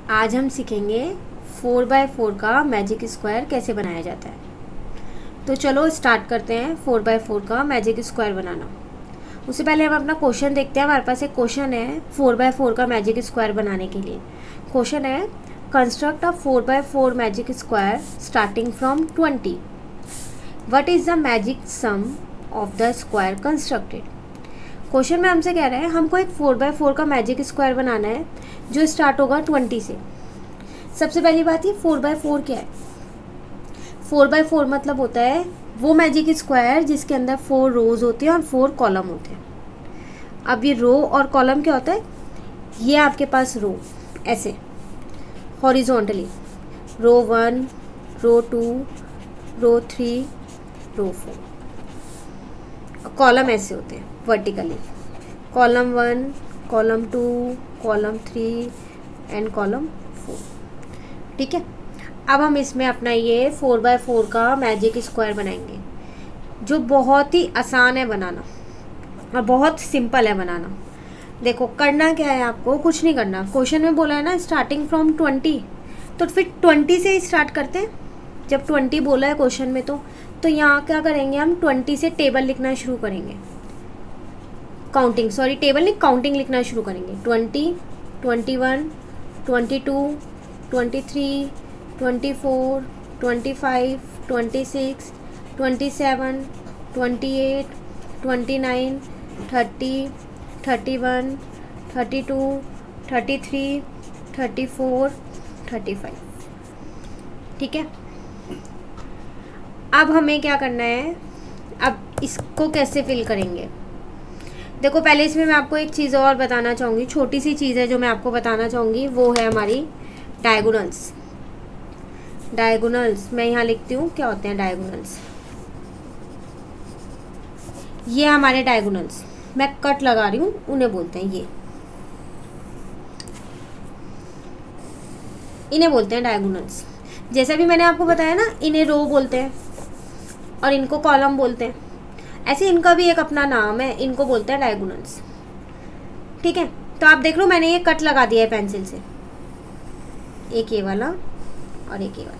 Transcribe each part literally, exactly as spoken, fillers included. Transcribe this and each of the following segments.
आज हम सीखेंगे फोर बाय फोर का मैजिक स्क्वायर कैसे बनाया जाता है। तो चलो स्टार्ट करते हैं फोर बाय फोर का मैजिक स्क्वायर बनाना। उससे पहले हम अपना क्वेश्चन देखते हैं। हमारे पास एक क्वेश्चन है फोर बाय फोर का मैजिक स्क्वायर बनाने के लिए। क्वेश्चन है construct a four by four magic square starting from twenty. What is the magic sum of the square constructed. Question में हमसे कह रहे हैं हमको एक फोर बाय फोर का मैजिक स्क्वायर बनाना है जो स्टार्ट होगा ट्वेंटी से। सबसे पहली बात ये फोर बाय फोर क्या है। फोर बाय फोर मतलब होता है वो मैजिक स्क्वायर जिसके अंदर फोर रोज होती हैं और फोर कॉलम होते हैं। अब ये रो और कॉलम क्या होता है, ये आपके पास रो ऐसे horizontally, row one, row two, row three, row four. Column ऐसे होते हैं vertically, column one, column two, column three and column four. ठीक है, अब हम इसमें अपना ये फोर बाय फोर का मैजिक स्क्वायर बनाएंगे जो बहुत ही आसान है बनाना और बहुत सिंपल है बनाना। देखो करना क्या है, आपको कुछ नहीं करना। क्वेश्चन में बोला है ना स्टार्टिंग फ्रॉम ट्वेंटी, तो फिर ट्वेंटी से ही स्टार्ट करते हैं। जब ट्वेंटी बोला है क्वेश्चन में तो तो यहाँ क्या करेंगे, हम ट्वेंटी से टेबल लिखना शुरू करेंगे। काउंटिंग, सॉरी टेबल नहीं, काउंटिंग लिखना शुरू करेंगे। Twenty, twenty one, twenty two, twenty three, twenty four, twenty five, twenty six, twenty seven, twenty eight, twenty nine, thirty, thirty one, thirty two, thirty three, thirty four, thirty five. ठीक है, अब हमें क्या करना है, अब इसको कैसे फिल करेंगे। देखो पहले इसमें मैं आपको एक चीज़ और बताना चाहूँगी, छोटी सी चीज़ है जो मैं आपको बताना चाहूँगी, वो है हमारी डायगोनल्स। डायगोनल्स मैं यहाँ लिखती हूँ, क्या होते हैं डायगोनल्स। ये हमारे डायगोनल्स, मैं कट लगा रही हूँ, उन्हें बोलते हैं ये, इन्हें बोलते हैं डायगोनल्स। जैसा भी मैंने आपको बताया ना, इन्हें रो बोलते हैं और इनको कॉलम बोलते हैं। ऐसे इनका भी एक अपना नाम है, इनको बोलते हैं डायगोनल्स। ठीक है, तो आप देख लो मैंने ये कट लगा दिया है पेंसिल से, एक ये वाला और एक ये वाला।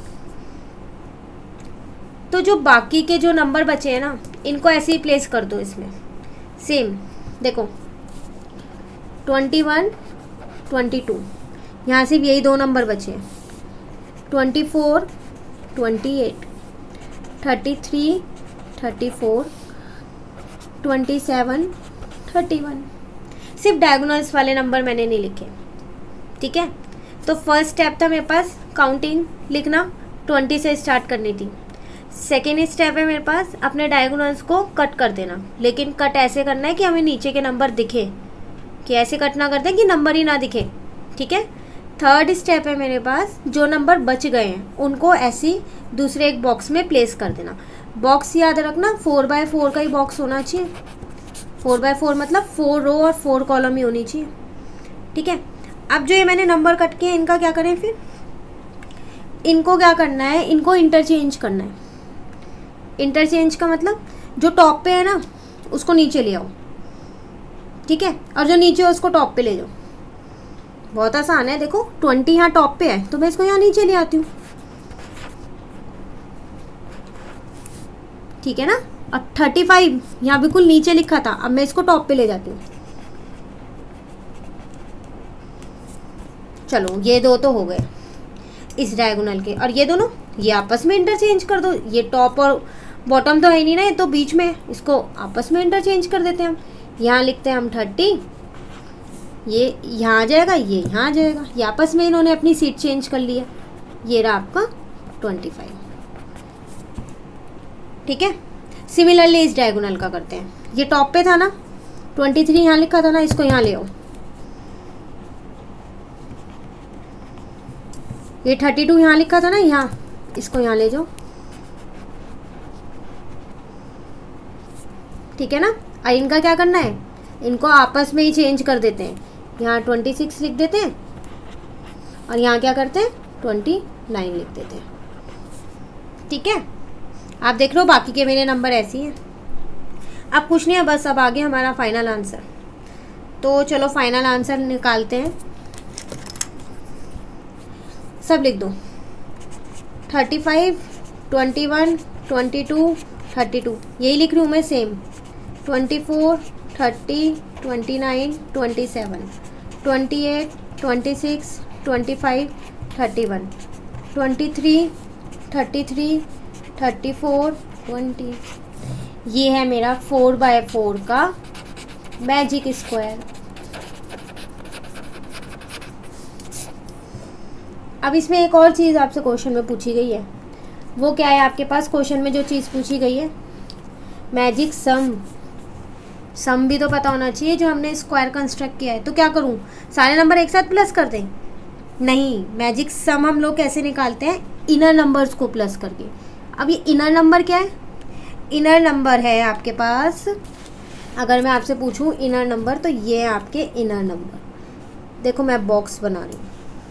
तो जो बाकी के जो नंबर बचे हैं ना, इनको ऐसे ही प्लेस कर दो इसमें सेम। देखो ट्वेंटी वन, ट्वेंटी टू, यहाँ सिर्फ यही दो नंबर बचे हैं। Twenty four, twenty eight, thirty three, thirty four, twenty seven, thirty one. सिर्फ डायगोनल्स वाले नंबर मैंने नहीं लिखे। ठीक है, तो फर्स्ट स्टेप था मेरे पास काउंटिंग लिखना, ट्वेंटी से स्टार्ट करनी थी। सेकेंड स्टेप है मेरे पास अपने डायगोनल्स को कट कर देना, लेकिन कट ऐसे करना है कि हमें नीचे के नंबर दिखे, कि ऐसे कट ना करते कि नंबर ही ना दिखे। ठीक है, थर्ड स्टेप है मेरे पास जो नंबर बच गए हैं उनको ऐसे दूसरे एक बॉक्स में प्लेस कर देना। बॉक्स याद रखना फोर बाय फोर का ही बॉक्स होना चाहिए। फोर बाय फोर मतलब फोर रो और फोर कॉलम ही होनी चाहिए। ठीक है, अब जो ये मैंने नंबर कट किए इनका क्या करें, फिर इनको क्या करना है, इनको इंटरचेंज करना है। इंटरचेंज का मतलब जो टॉप पे है ना उसको नीचे ले आओ। ठीक है, और जो नीचे है उसको टॉप पे ले जाओ। बहुत आसान है। देखो ट्वेंटी यहाँ टॉप पे है तो मैं इसको यहाँ नीचे ले आती हूँ। ठीक है ना, और थर्टी फाइव यहाँ बिल्कुल नीचे लिखा था, अब मैं इसको टॉप पे ले जाती हूँ। चलो ये दो तो हो गए इस डायगोनल के, और ये दोनों ये आपस में इंटरचेंज कर दो। ये टॉप और बॉटम तो है नहीं ना, ये तो बीच में, इसको आपस में इंटरचेंज कर देते हैं हम। यहाँ लिखते हैं हम थर्टी, ये यहाँ आ जाएगा, ये यहाँ आ जाएगा। ये आपस में इन्होंने अपनी सीट चेंज कर लिया। ये रहा आपका ट्वेंटी फाइव। ठीक है, सिमिलरली इस डायगोनल का करते हैं। ये टॉप पे था ना, ट्वेंटी थ्री यहाँ लिखा था ना, इसको यहाँ ले आओ। ये थर्टी टू यहाँ लिखा था ना, यहाँ, इसको यहाँ ले जाओ। ठीक है ना, और इनका क्या करना है, इनको आपस में ही चेंज कर देते हैं। यहाँ ट्वेंटी सिक्स लिख देते हैं और यहाँ क्या करते हैं, ट्वेंटी नाइन लिख देते हैं। ठीक है, आप देख लो बाकी के मेरे नंबर ऐसे ही हैं। अब कुछ नहीं है, बस अब आगे हमारा फाइनल आंसर। तो चलो फाइनल आंसर निकालते हैं। सब लिख दो। Thirty five, twenty one, twenty two, thirty two, यही लिख रही हूँ मैं same. Twenty four, thirty, twenty nine, twenty seven, twenty eight, twenty six, twenty five, thirty one, twenty three, thirty three, thirty four, twenty. ये है मेरा four by four का magic square. अब इसमें एक और चीज़ आपसे क्वेश्चन में पूछी गई है, वो क्या है? आपके पास क्वेश्चन में जो चीज़ पूछी गई है मैजिक सम। सम भी तो पता होना चाहिए जो हमने स्क्वायर कंस्ट्रक्ट किया है। तो क्या करूं, सारे नंबर एक साथ प्लस कर दें? नहीं, मैजिक सम हम लोग कैसे निकालते हैं? इनर नंबर्स को प्लस करके। अब ये इनर नंबर क्या है? इनर नंबर है आपके पास, अगर मैं आपसे पूछूं इनर नंबर, तो ये है आपके इनर नंबर। देखो मैं बॉक्स बना रही हूँ,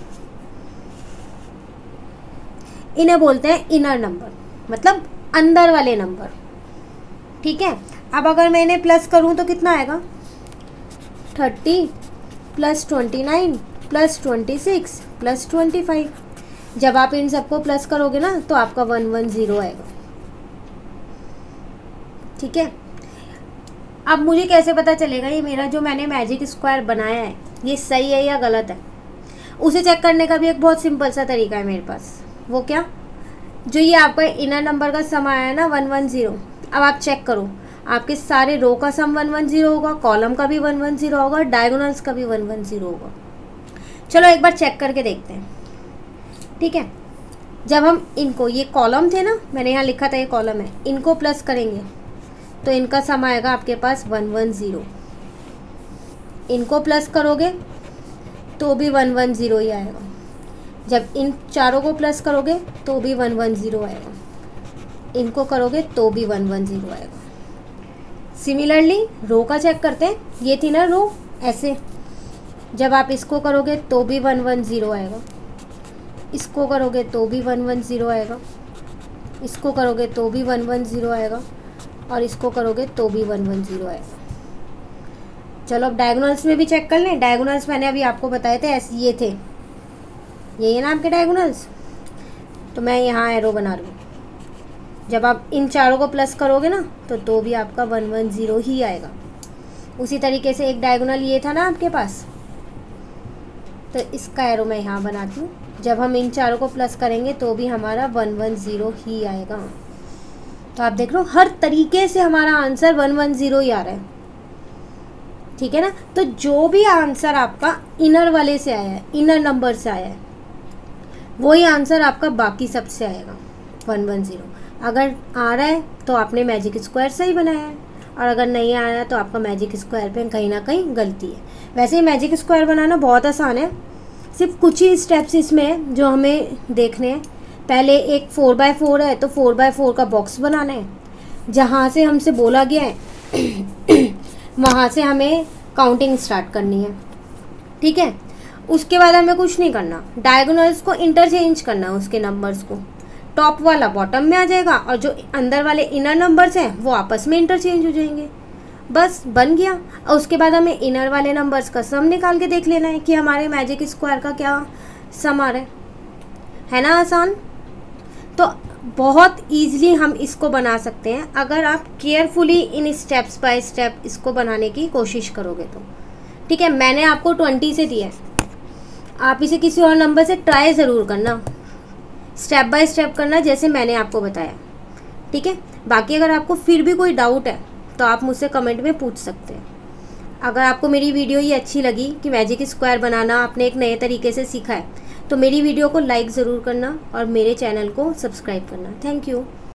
इन्हें बोलते हैं इनर नंबर, मतलब अंदर वाले नंबर। ठीक है, अब अगर मैं इन्हें प्लस करूं तो कितना आएगा? Thirty plus twenty nine plus twenty six plus twenty five. जब आप इन सबको प्लस करोगे ना तो आपका वन वन ज़ीरो आएगा। ठीक है, अब मुझे कैसे पता चलेगा ये मेरा जो मैंने मैजिक स्क्वायर बनाया है ये सही है या गलत है? उसे चेक करने का भी एक बहुत सिंपल सा तरीका है मेरे पास। वो क्या? जो ये आपका इनर नंबर का सम आया है ना वन वन ज़ीरो, अब आप चेक करो, आपके सारे रो का सम वन वन ज़ीरो होगा, कॉलम का भी वन वन ज़ीरो होगा, डायगोनल्स का भी वन वन ज़ीरो होगा। चलो एक बार चेक करके देखते हैं। ठीक है, जब हम इनको, ये कॉलम थे ना, मैंने यहाँ लिखा था ये कॉलम है, इनको प्लस करेंगे तो इनका सम आएगा आपके पास वन वन ज़ीरो। इनको प्लस करोगे तो भी वन वन ज़ीरो ही आएगा। जब इन चारों को प्लस करोगे तो भी वन वन ज़ीरो आएगा, इनको करोगे तो भी वन वन ज़ीरो आएगा। सिमिलरली रो का चेक करते हैं, ये थी ना रो ऐसे, जब आप इसको करोगे तो भी वन वन ज़ीरो आएगा, इसको करोगे तो भी वन वन ज़ीरो आएगा, इसको करोगे तो भी वन वन ज़ीरो आएगा, और इसको करोगे तो भी वन वन ज़ीरो आएगा। चलो अब डायगोनल्स में भी चेक कर लें। डायगोनल्स मैंने अभी आपको बताए थे ऐसे, ये थे, ये है ना आपके डायगोनल्स। तो मैं यहाँ एरो बना रही हूँ, जब आप इन चारों को प्लस करोगे ना तो तो भी आपका वन वन ज़ीरो ही आएगा। उसी तरीके से एक डायगोनल ये था ना आपके पास, तो इसका एरो मैं यहाँ बनाती हूँ। जब हम इन चारों को प्लस करेंगे तो भी हमारा वन वन ज़ीरो ही आएगा। तो आप देख लो हर तरीके से हमारा आंसर वन वन ज़ीरो ही आ रहा है। ठीक है ना, तो जो भी आंसर आपका इनर वाले से आया है, इनर नंबर से आया है, वही आंसर आपका बाकी सब से आएगा वन वन ज़ीरो। अगर आ रहा है तो आपने मैजिक स्क्वायर सही बनाया है, और अगर नहीं आ रहा है तो आपका मैजिक स्क्वायर पे कहीं ना कहीं गलती है। वैसे ही मैजिक स्क्वायर बनाना बहुत आसान है, सिर्फ कुछ ही स्टेप्स इसमें हैं जो हमें देखने हैं। पहले एक फोर बाय फोर है तो फोर बाय फोर का बॉक्स बनाना है, जहाँ से हमसे बोला गया है वहाँ से हमें काउंटिंग स्टार्ट करनी है। ठीक है, उसके बाद हमें कुछ नहीं करना, डायगोनल्स को इंटरचेंज करना है, उसके नंबर्स को। टॉप वाला बॉटम में आ जाएगा और जो अंदर वाले इनर नंबर्स हैं वो आपस में इंटरचेंज हो जाएंगे, बस बन गया। और उसके बाद हमें इनर वाले नंबर्स का सम निकाल के देख लेना है कि हमारे मैजिक स्क्वायर का क्या सम आ रहा है। है ना आसान? तो बहुत ईजिली हम इसको बना सकते हैं अगर आप केयरफुली इन स्टेप्स बाय स्टेप इसको बनाने की कोशिश करोगे तो। ठीक है, मैंने आपको ट्वेंटी से दिया है, आप इसे किसी और नंबर से ट्राई ज़रूर करना, स्टेप बाय स्टेप करना जैसे मैंने आपको बताया। ठीक है, बाकी अगर आपको फिर भी कोई डाउट है तो आप मुझसे कमेंट में पूछ सकते हैं। अगर आपको मेरी वीडियो ये अच्छी लगी कि मैजिक स्क्वायर बनाना आपने एक नए तरीके से सीखा है, तो मेरी वीडियो को लाइक ज़रूर करना और मेरे चैनल को सब्सक्राइब करना। Thank you.